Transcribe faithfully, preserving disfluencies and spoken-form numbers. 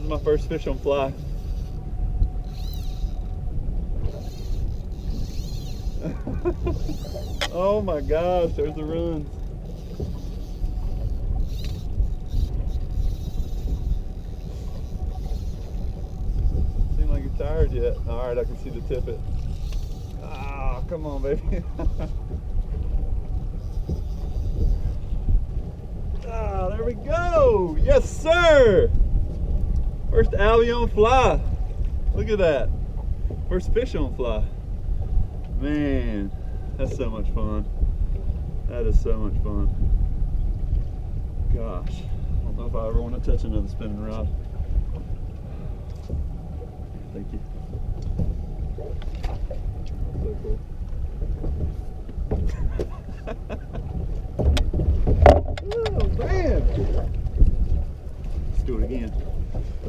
my first fish on fly. Oh my gosh, there's the runs. Seem like you're tired yet. All right, I can see the tippet. Ah, come on, baby. Ah, there we go. Yes, sir. First Albie on fly. Look at that. First fish on fly. Man, that's so much fun. That is so much fun. Gosh, I don't know if I ever want to touch another spinning rod. Thank you. So cool. Oh man! Let's do it again.